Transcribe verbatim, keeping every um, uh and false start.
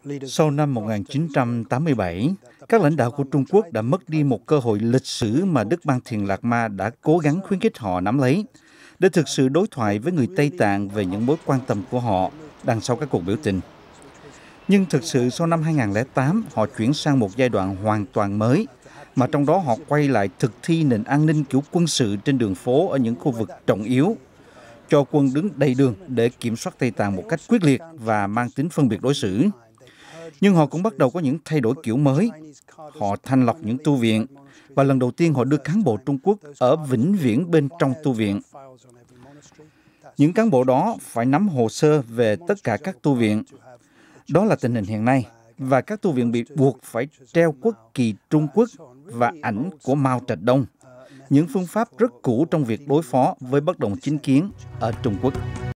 Sau năm một nghìn chín trăm tám mươi bảy, các lãnh đạo của Trung Quốc đã mất đi một cơ hội lịch sử mà Đức Ban Thiện Lạc Ma đã cố gắng khuyến khích họ nắm lấy, để thực sự đối thoại với người Tây Tạng về những mối quan tâm của họ đằng sau các cuộc biểu tình. Nhưng thực sự sau năm hai nghìn không trăm lẻ tám, họ chuyển sang một giai đoạn hoàn toàn mới, mà trong đó họ quay lại thực thi nền an ninh kiểu quân sự trên đường phố ở những khu vực trọng yếu, cho quân đứng đầy đường để kiểm soát Tây Tạng một cách quyết liệt và mang tính phân biệt đối xử. Nhưng họ cũng bắt đầu có những thay đổi kiểu mới. Họ thanh lọc những tu viện, và lần đầu tiên họ đưa cán bộ Trung Quốc ở vĩnh viễn bên trong tu viện. Những cán bộ đó phải nắm hồ sơ về tất cả các tu viện. Đó là tình hình hiện nay, và các tu viện bị buộc phải treo quốc kỳ Trung Quốc và ảnh của Mao Trạch Đông, những phương pháp rất cũ trong việc đối phó với bất đồng chính kiến ở Trung Quốc.